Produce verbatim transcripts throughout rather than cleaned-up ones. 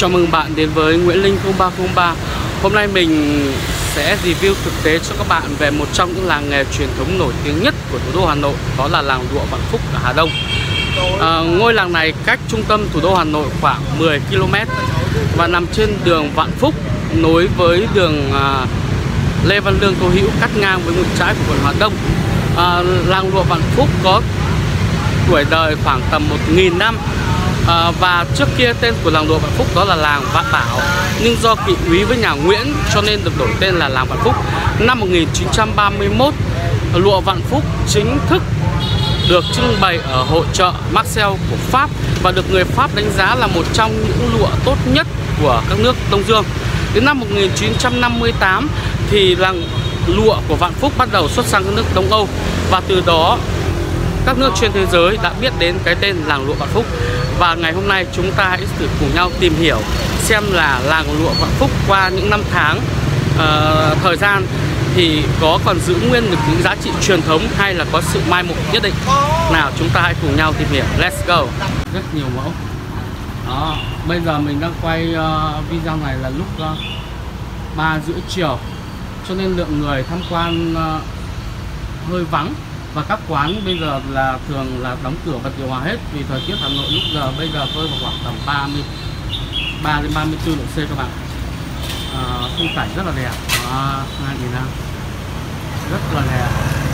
Chào mừng bạn đến với Nguyễn Linh không ba không ba. Hôm nay mình sẽ review thực tế cho các bạn về một trong những làng nghề truyền thống nổi tiếng nhất của thủ đô Hà Nội, đó là làng lụa Vạn Phúc ở Hà Đông. à, Ngôi làng này cách trung tâm thủ đô Hà Nội khoảng mười ki lô mét và nằm trên đường Vạn Phúc, nối với đường à, Lê Văn Lương Tô Hữu, cắt ngang với ngược trái của quận Hà Đông. à, Làng lụa Vạn Phúc có tuổi đời khoảng tầm một nghìn năm. À, và trước kia tên của làng lụa Vạn Phúc đó là làng Vạn Bảo, nhưng do kỵ úy với nhà Nguyễn cho nên được đổi tên là làng Vạn Phúc. Năm một nghìn chín trăm ba mươi mốt, lụa Vạn Phúc chính thức được trưng bày ở hội chợ Marseille của Pháp và được người Pháp đánh giá là một trong những lụa tốt nhất của các nước Đông Dương. Đến năm một nghìn chín trăm năm mươi tám thì làng lụa của Vạn Phúc bắt đầu xuất sang các nước Đông Âu, và từ đó các nước trên thế giới đã biết đến cái tên làng lụa Vạn Phúc. Và ngày hôm nay chúng ta hãy thử cùng nhau tìm hiểu xem là làng lụa Vạn Phúc qua những năm tháng uh, thời gian thì có còn giữ nguyên được những giá trị truyền thống hay là có sự mai một nhất định. Nào, chúng ta hãy cùng nhau tìm hiểu. Let's go. Rất nhiều mẫu. Đó, bây giờ mình đang quay uh, video này là lúc uh, ba rưỡi chiều, cho nên lượng người tham quan uh, hơi vắng. Và các quán bây giờ là thường là đóng cửa bật điều hòa hết, vì thời tiết Hà Nội lúc giờ bây giờ rơi vào khoảng tầm ba mươi ba đến ba mươi tư độ C các bạn. à, Khung cảnh rất là đẹp. Hai nghìn năm rất là đẹp.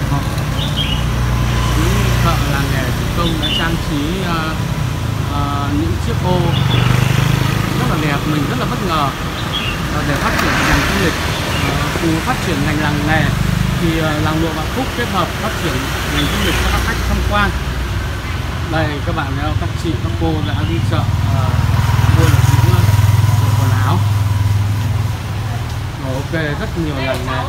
Những thợ làng nghề thủ công đã trang trí uh, uh, những chiếc ô rất là đẹp, mình rất là bất ngờ. uh, để phát triển ngành du lịch, uh, cùng phát triển ngành làng nghề thì uh, làng lụa Vạn Phúc kết hợp phát triển ngành du lịch cho các khách tham quan. Đây các bạn thấy không, các chị các cô đã đi chợ uh, mua được những uh, quần áo. Rồi, ok, rất nhiều làng nghề.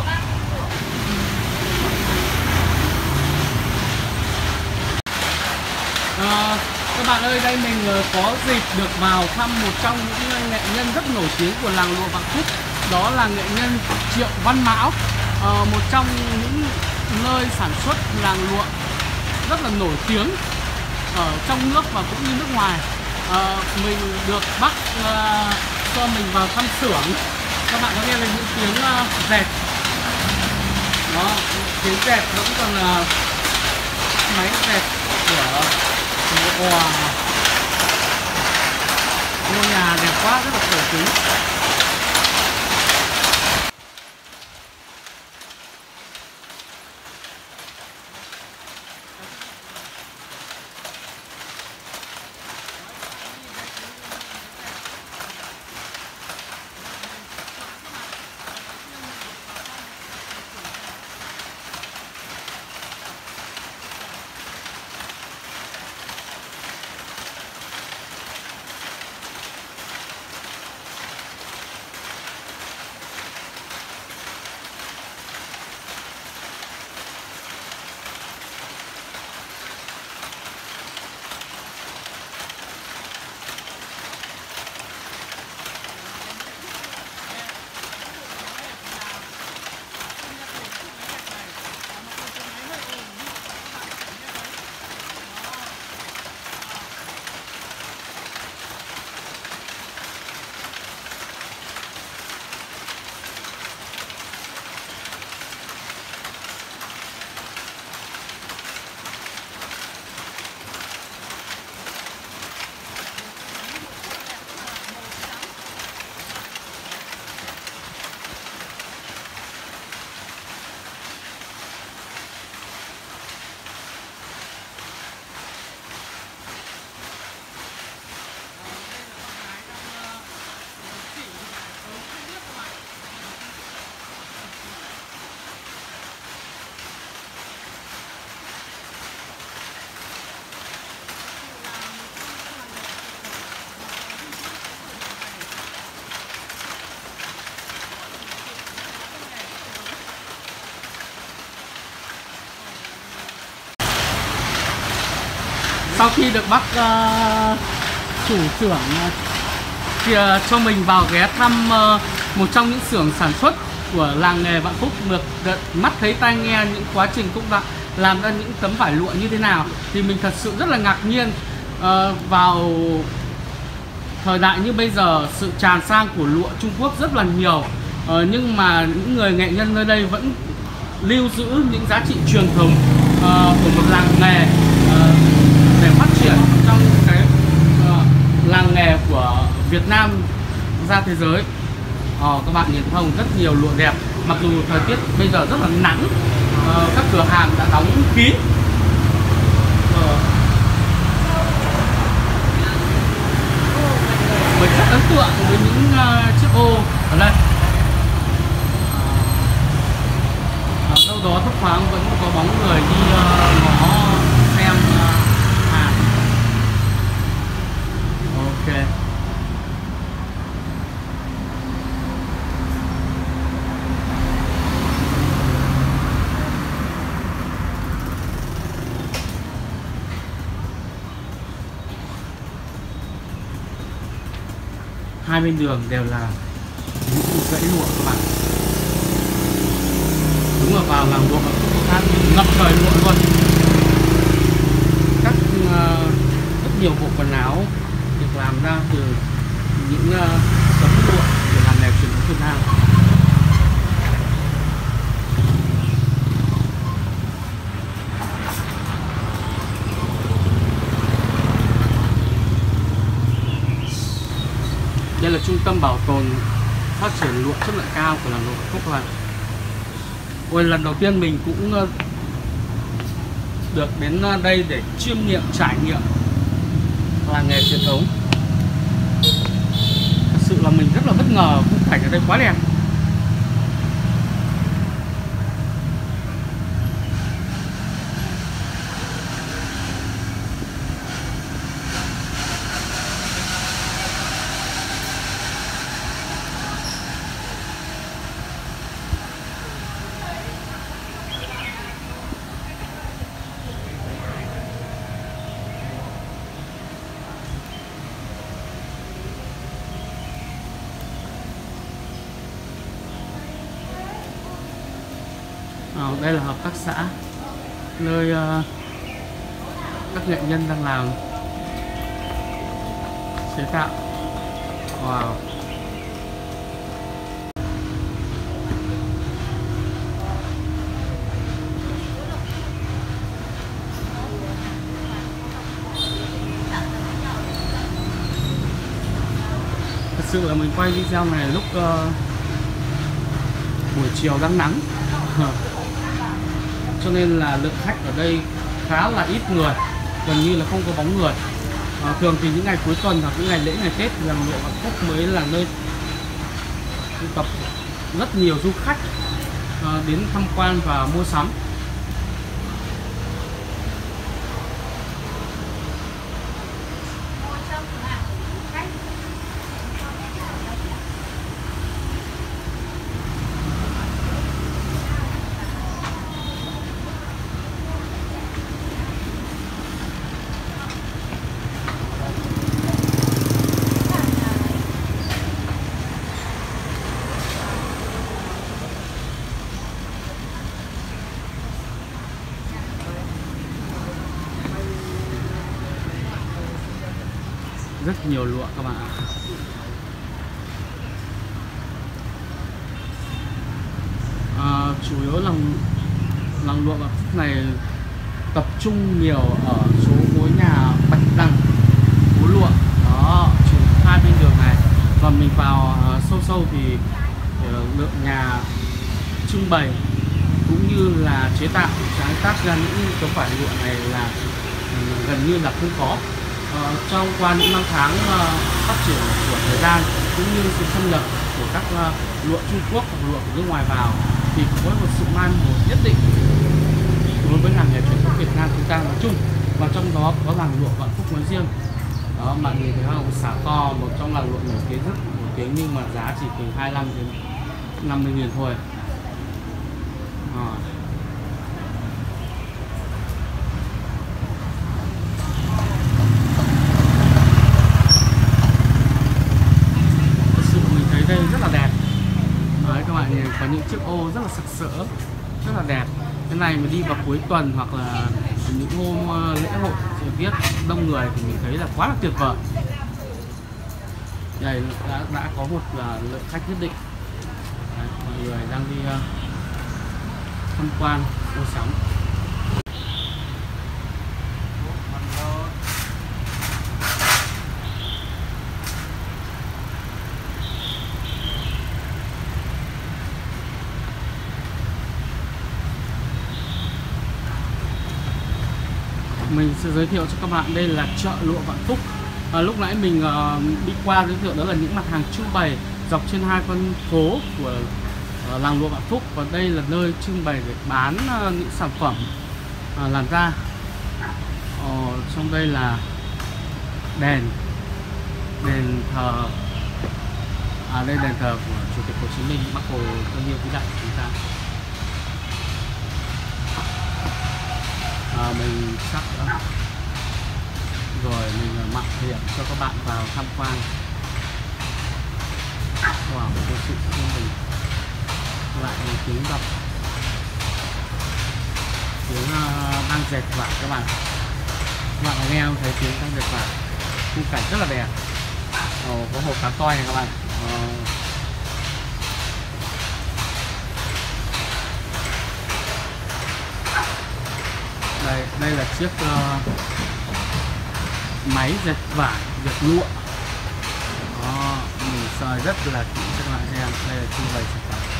uh, Các bạn ơi, đây mình uh, có dịp được vào thăm một trong những nghệ nhân rất nổi tiếng của làng lụa Vạn Phúc, đó là nghệ nhân Triệu Văn Mão. Uh, một trong những nơi sản xuất làng lụa rất là nổi tiếng ở trong nước và cũng như nước ngoài. uh, Mình được bác uh, cho mình vào thăm xưởng. Các bạn có nghe thấy những tiếng uh, dệt đó, tiếng dệt vẫn còn là uh, máy dệt của một wow. Ngôi nhà đẹp quá, rất là cổ kính. Sau khi được bác uh, chủ xưởng uh, thì, uh, cho mình vào ghé thăm uh, một trong những xưởng sản xuất của làng nghề Vạn Phúc, được mắt thấy tai nghe những quá trình cũng đã làm ra những tấm vải lụa như thế nào, thì mình thật sự rất là ngạc nhiên. uh, Vào thời đại như bây giờ, sự tràn sang của lụa Trung Quốc rất là nhiều, ờ, nhưng mà những người nghệ nhân nơi đây vẫn lưu giữ những giá trị truyền thống uh, của một làng nghề uh, để phát triển trong cái uh, làng nghề của Việt Nam ra thế giới. Uh, các bạn nhìn thấy rất nhiều lụa đẹp, mặc dù thời tiết bây giờ rất là nắng, uh, các cửa hàng đã đóng kín. Uh, mình rất ấn tượng với những uh, chiếc ô ở đây. Đâu đó thấp thoáng vẫn có bóng người đi uh, ngó xem uh, hàng. Ok. Hai bên đường đều là những dãy lụa các bạn. Đúng là vào làng lụa khác ngập trời lụa luôn. Các uh, rất nhiều bộ quần áo được làm ra từ những uh, tấm lụa của làng nghề truyền thống Việt Nam. Đây là trung tâm bảo tồn phát triển lụa chất lượng cao của làng lụa Vạn Phúc các bạn. Ôi, lần đầu tiên mình cũng được đến đây để chiêm nghiệm, trải nghiệm làng nghề truyền thống. Thật sự là mình rất là bất ngờ, khung cảnh ở đây quá đẹp. À, đây là hợp tác xã nơi uh, các nghệ nhân đang làm chế tạo. Wow. Thật sự là mình quay video này lúc uh, buổi chiều đang nắng, cho nên là lượng khách ở đây khá là ít người, gần như là không có bóng người. À, thường thì những ngày cuối tuần hoặc những ngày lễ, ngày Tết, làng lụa Vạn Phúc mới là nơi tụ tập rất nhiều du khách à, đến tham quan và mua sắm. Rất nhiều lụa các bạn ạ. À, chủ yếu là làng lụa Vạn Phúc này tập trung nhiều ở số ngôi nhà Bạch Đằng, phố lụa đó, hai bên đường này. Và mình vào uh, sâu sâu thì uh, lượng nhà trưng bày cũng như là chế tạo sáng tác ra những tấm vải lụa này là uh, gần như là không có. Uh, trong qua những năm tháng uh, phát triển của thời gian cũng như sự xâm nhập của các uh, lụa Trung Quốc hoặc lụa của nước ngoài vào thì có một sự mai một nhất định đối với làng nghề truyền thống Việt Nam chúng ta nói chung, và trong đó có làng lụa Vạn Phúc nói riêng. Đó, bạn nhìn thấy không, xả to, một trong làng lụa nổi tiếng rất nổi tiếng nhưng mà giá chỉ từ hai mươi lăm đến năm mươi nghìn thôi. À. Đây rất là đẹp. Đấy, các bạn nhìn có những chiếc ô rất là sặc sỡ, rất là đẹp. Cái này mà đi vào cuối tuần hoặc là những hôm lễ hội thời tiết đông người thì mình thấy là quá là tuyệt vời. Đây đã, đã có một uh, lượng khách nhất định. Đấy, mọi người đang đi uh, tham quan mua sắm. Mình sẽ giới thiệu cho các bạn đây là chợ lụa Vạn Phúc. À, lúc nãy mình uh, đi qua giới thiệu đó là những mặt hàng trưng bày dọc trên hai con phố của uh, làng lụa Vạn Phúc, và đây là nơi trưng bày để bán uh, những sản phẩm uh, làm ra. Ờ, trong đây là đèn đền thờ, à đây đền thờ của Chủ tịch Hồ Chí Minh, Bác Hồ thân yêu vĩ đại của chúng ta. À, mình sắp uh, rồi mình mạo hiểm cho các bạn vào tham quan. Wow, một sự yên bình, lại một tiếng đọc, tiếng uh, đang dệt vải các bạn. Các bạn nghe không thấy tiếng đang dệt vải? Khung cảnh rất là đẹp. Ồ, có hồ cá toi này các bạn. Ồ. Đây, đây là chiếc uh, máy dệt vải, dệt lụa. Đó, mình soi rất là kỹ cho các bạn xem. Đây là trưng bày sản phẩm.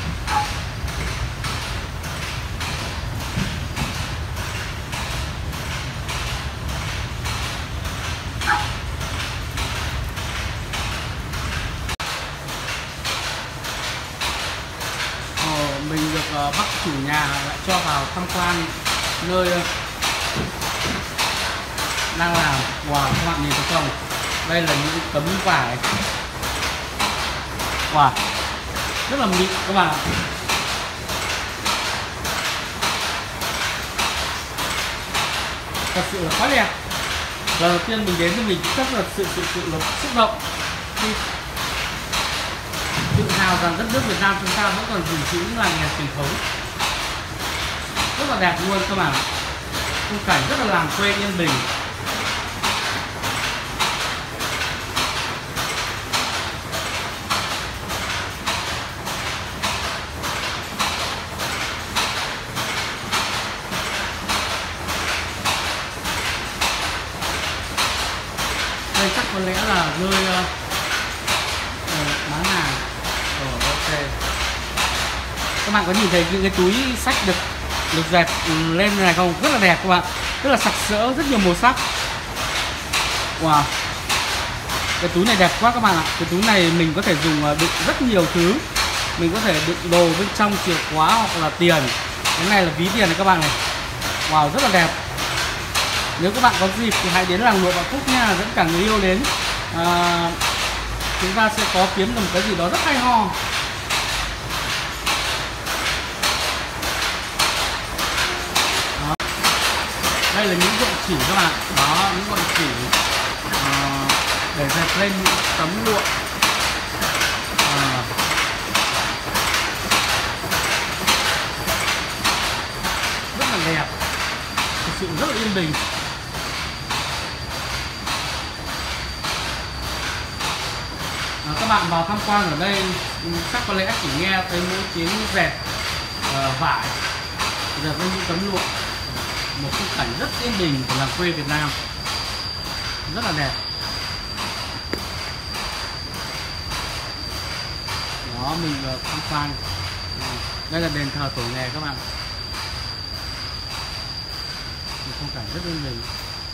Ồ, mình được uh, bác chủ nhà lại cho vào tham quan nơi uh, đang làm. Wow, các bạn nhìn thấy không? Đây là những tấm vải. Wow, rất là mịn các bạn. Thật sự là quá đẹp. Lần đầu tiên mình đến thì mình rất là sự sự sự là xúc động khi tự hào rằng đất nước Việt Nam chúng ta vẫn còn gìn giữ những làng nghề truyền thống. Rất là đẹp luôn các bạn. Khung cảnh rất là làng quê yên bình. Đây chắc có lẽ là nơi uh, bán hàng. Ồ, ok. Các bạn có nhìn thấy những cái túi sách được được dệt lên này không? Rất là đẹp các bạn, rất là sặc sỡ, rất nhiều màu sắc. Wow, cái túi này đẹp quá các bạn ạ. Cái túi này mình có thể dùng đựng rất nhiều thứ. Mình có thể đựng đồ bên trong, chìa khóa hoặc là tiền. Cái này là ví tiền này các bạn này. Wow, rất là đẹp. Nếu các bạn có dịp thì hãy đến làng lụa Vạn Phúc nha, dẫn cả người yêu đến. À, chúng ta sẽ có kiếm được một cái gì đó rất hay ho. Đó. Đây là những gọng chỉ các bạn. Đó, những gọng chỉ à, để dệt lên những tấm lụa. À. Rất là đẹp, thực sự rất là yên bình. À, các bạn vào tham quan ở đây chắc có lẽ chỉ nghe thấy mỗi tiếng dệt uh, vải, dệt lên những tấm lụa. Một khung cảnh rất yên bình của làng quê Việt Nam, rất là đẹp. Đó, mình uh, tham quan. Đây là đền thờ tổ nghề các bạn. Một khung cảnh rất yên bình.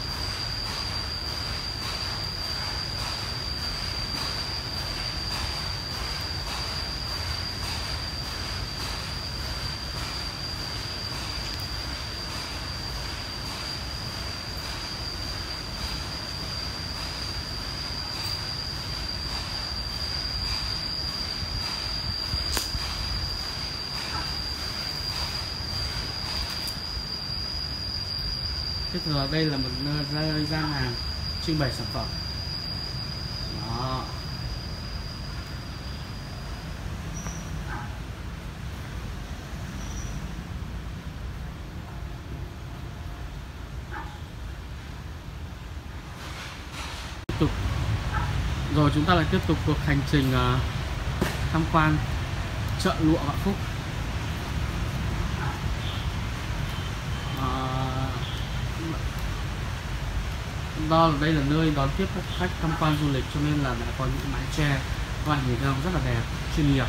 Tiếp theo đây là một nơi gian hàng trưng bày sản phẩm. Đó. Tiếp tục Rồi chúng ta lại tiếp tục cuộc hành trình uh, tham quan chợ lụa Vạn Phúc. uh, Do là đây là nơi đón tiếp các khách tham quan du lịch, cho nên là đã có những mái che các bạn nhìn thấy rất là đẹp, chuyên nghiệp.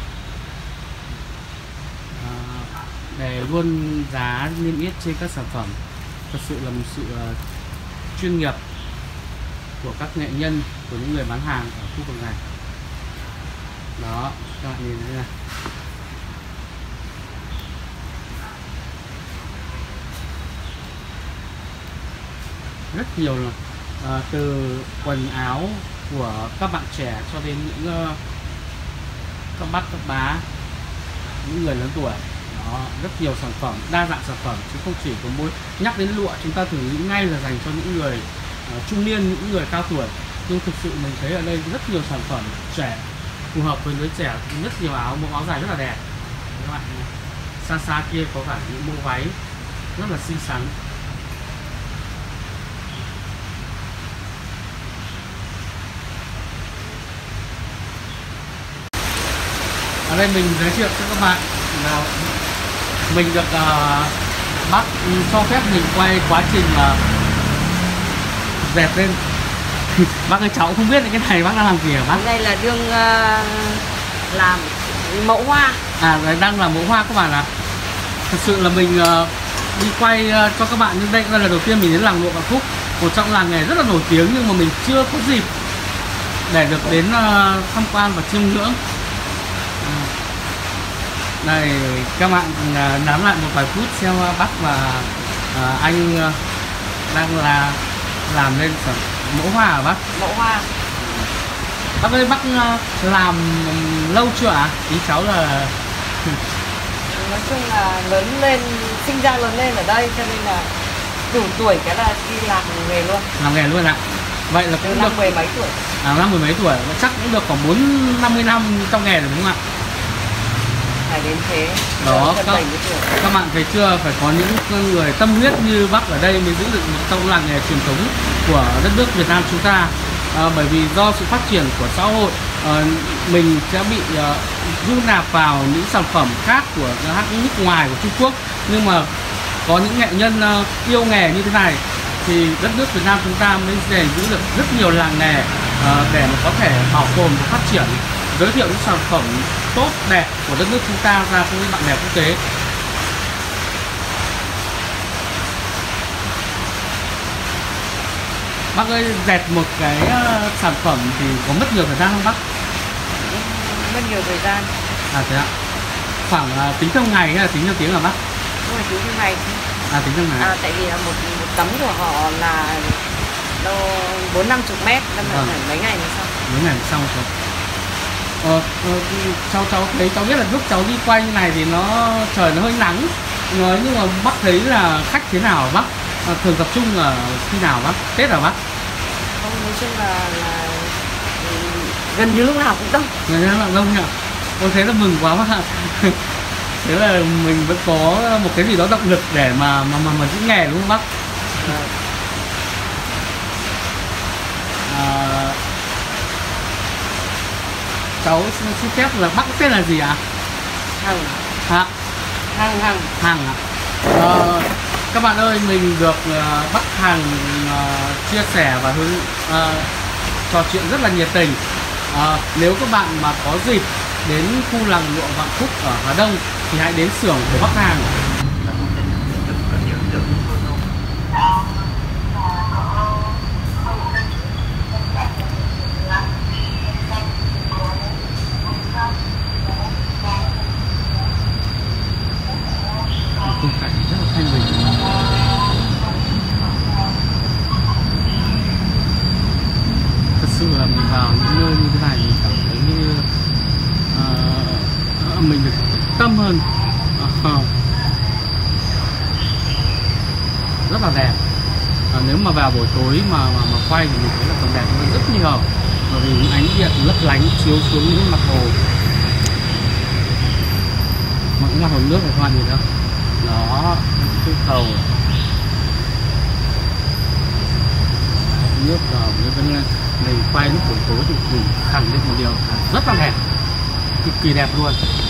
uh, Để luôn giá niêm yết trên các sản phẩm, thật sự là một sự uh, chuyên nghiệp của các nghệ nhân, của những người bán hàng ở khu vực này. Đó, các bạn nhìn thấy này. Rất nhiều là à, từ quần áo của các bạn trẻ cho đến những uh, các bác các bá, những người lớn tuổi. Đó, rất nhiều sản phẩm, đa dạng sản phẩm, chứ không chỉ có mỗi. Nhắc đến lụa chúng ta thường nghĩ ngay là dành cho những người uh, trung niên, những người cao tuổi, nhưng thực sự mình thấy ở đây rất nhiều sản phẩm trẻ phù hợp với giới trẻ, rất nhiều áo, mẫu áo dài rất là đẹp. Các bạn xa xa kia có cả những mẫu váy rất là xinh xắn. Ở đây mình giới thiệu cho các bạn là mình được uh, bác cho phép mình quay quá trình uh, dẹp lên. Bác ơi, cháu không biết cái này bác đang làm gì hả bác? Đây là đương uh, làm mẫu hoa. À, đấy đang làm mẫu hoa các bạn ạ. Thật sự là mình uh, đi quay uh, cho các bạn, nhưng đây là lần đầu tiên mình đến làng lụa Vạn Phúc, một trong làng nghề rất là nổi tiếng, nhưng mà mình chưa có dịp để được đến uh, tham quan và chiêm ngưỡng. Đây, các bạn uh, nán lại một vài phút xem uh, bác và uh, anh uh, đang là làm lên sản mẫu hoa hả bác? Mẫu hoa. Bác ơi, bác uh, làm lâu chưa ạ? À? Ý cháu là nói chung là lớn lên, sinh ra lớn lên ở đây, cho nên là đủ tuổi cái là đi làm nghề luôn. Làm nghề luôn ạ? Vậy là từ cũng năm được mười mấy tuổi. À, năm mười mấy tuổi, chắc cũng được khoảng bốn năm mươi năm trong nghề rồi đúng không ạ? Phải đến thế. Đó, các, các bạn thấy chưa, phải có những người tâm huyết như bác ở đây mới giữ được một trong làng nghề truyền thống của đất nước Việt Nam chúng ta. À, bởi vì do sự phát triển của xã hội, à, mình sẽ bị uh, du nạp vào những sản phẩm khác của các nước ngoài của Trung Quốc, nhưng mà có những nghệ nhân uh, yêu nghề như thế này thì đất nước Việt Nam chúng ta mới để giữ được rất nhiều làng nghề uh, để mà có thể bảo tồn và phát triển, giới thiệu những sản phẩm tốt đẹp của đất nước chúng ta ra với bạn bè quốc tế. Bác ơi, dệt một cái uh, sản phẩm thì có mất nhiều thời gian không bác? Mất nhiều thời gian. À thế ạ. Khoảng uh, tính theo ngày hay là tính theo tiếng hả bác? Không phải tính theo ngày. À, tính theo ngày. À, tại vì là một, một tấm của họ là đâu bốn năm chục mét, nên là phải mấy ngày mới xong. Mấy ngày mới xong rồi. Ờ, ờ, cháu cháu thấy cháu biết là lúc cháu đi quay như này thì nó trời nó hơi nắng, nói nhưng mà bác thấy là khách thế nào hả bác? À, thường tập trung là khi nào bác? Tết hả bác? Không, nói chung là, là gần như lúc nào cũng đông. Gần như lúc nào đông nhỉ? Con thấy là mừng quá bác ạ. Thế là mình vẫn có một cái gì đó động lực để mà mà mà, mà giữ nghề đúng không bác? À, cháu xin phép là bác tên là gì ạ? Hằng. Hả? Hằng Hằng. Hằng ạ. À, các bạn ơi, mình được uh, bác Hằng uh, chia sẻ và hướng uh, trò chuyện rất là nhiệt tình. Uh, nếu các bạn mà có dịp đến khu làng lụa Vạn Phúc ở Hà Đông thì hãy đến xưởng của bác Hằng. Khung cảnh rất là thanh bình. Thật sự là mình vào những nơi như thế này mình cảm thấy như uh, mình được tâm hơn. Uh, rất là đẹp. Uh, nếu mà vào buổi tối mà mà, mà quay thì mình thấy là còn đẹp hơn rất nhiều, bởi vì những ánh điện lấp lánh chiếu xuống những mặt hồ, mà những mặt hồ nước này các bạn nhìn thấy không? Đó, cái cầu nước rồi nên là mình quay lúc buổi tối thì mình khẳng định một điều là rất là đẹp, cực kỳ đẹp luôn.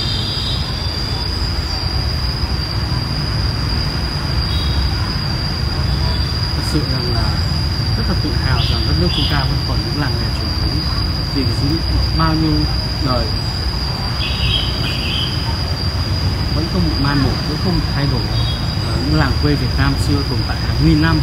Thật sự rằng là rất là tự hào rằng đất nước chúng ta vẫn còn những làng nghề truyền thống gìn giữ bao nhiêu đời, vẫn không bị mai một, vẫn không bị thay đổi. Những làng quê Việt Nam xưa tồn tại hàng nghìn năm.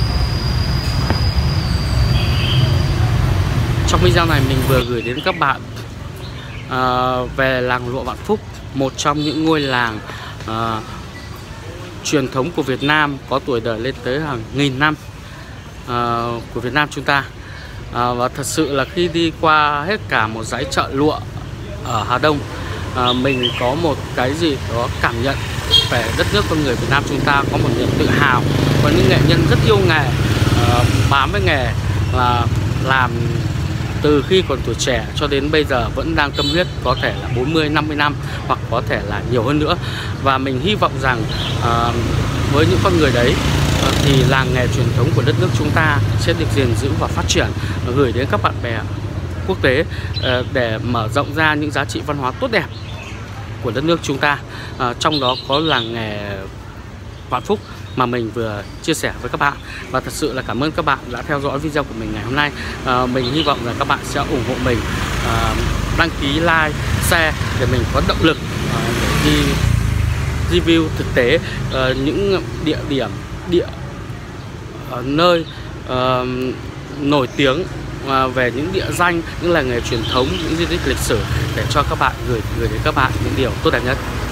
Trong video này mình vừa gửi đến các bạn uh, về làng lụa Vạn Phúc, một trong những ngôi làng uh, truyền thống của Việt Nam, có tuổi đời lên tới hàng nghìn năm uh, của Việt Nam chúng ta. uh, Và thật sự là khi đi qua hết cả một dãy chợ lụa ở Hà Đông, uh, mình có một cái gì đó cảm nhận về đất nước con người Việt Nam chúng ta, có một niềm tự hào. Có những nghệ nhân rất yêu nghề, uh, bám với nghề, là làm từ khi còn tuổi trẻ cho đến bây giờ vẫn đang tâm huyết, có thể là bốn mươi, năm mươi năm hoặc có thể là nhiều hơn nữa. Và mình hy vọng rằng uh, với những con người đấy uh, thì làng nghề truyền thống của đất nước chúng ta sẽ được gìn giữ và phát triển, uh, gửi đến các bạn bè quốc tế uh, để mở rộng ra những giá trị văn hóa tốt đẹp của đất nước chúng ta. Uh, trong đó có làng nghề Vạn Phúc mà mình vừa chia sẻ với các bạn. Và thật sự là cảm ơn các bạn đã theo dõi video của mình ngày hôm nay. à, Mình hy vọng rằng các bạn sẽ ủng hộ mình, à, đăng ký, like, share để mình có động lực à, để đi review thực tế à, những địa điểm, địa à, nơi à, nổi tiếng à, về những địa danh, những làng nghề truyền thống, những di tích lịch sử, để cho các bạn gửi gửi đến các bạn những điều tốt đẹp nhất.